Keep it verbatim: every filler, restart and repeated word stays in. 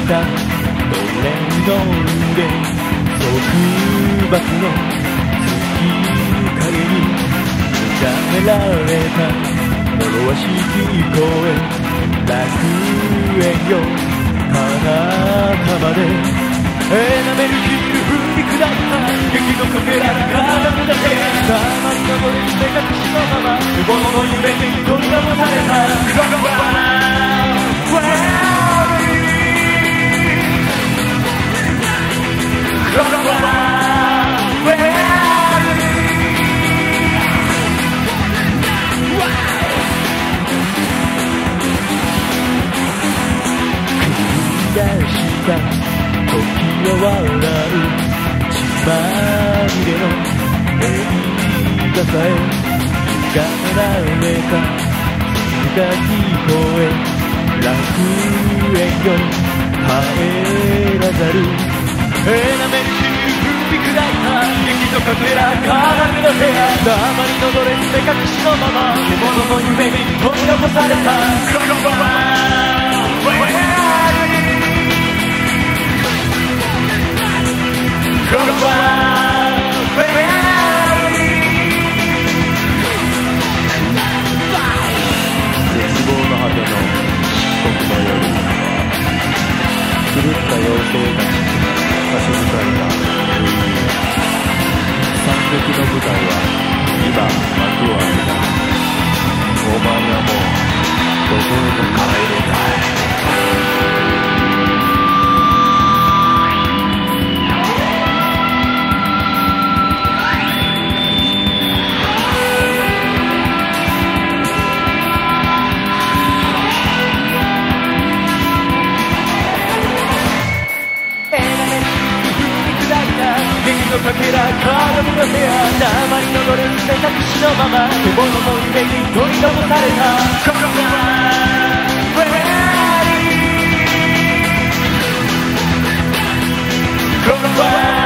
たのれんの上、束縛の月影に委ねられた呪わしき声、楽園よ彼方までエナメルヒル降り下った激のかけられた体だけたまに登る目隠しのまま無謀の夢に取り残されたクロコバナウェークロコバナウェー出した時は笑う血まみれの映画さえ歪められた静か聞こえ楽園よ帰らざるエナメルヒル降り砕いた激のかけら鏡の部屋黙りのドレス目隠しのまま獣の夢に取り残されたクロコバナ絶望の果ての漆黒の夜、狂った妖精たちに差し付かれた惨劇の舞台は今幕を開けた。お前はもうどこへも帰れない。のかけら鏡の部屋黙りのドレス目隠しのまま獣の夢に取り残された心はウェーリー心は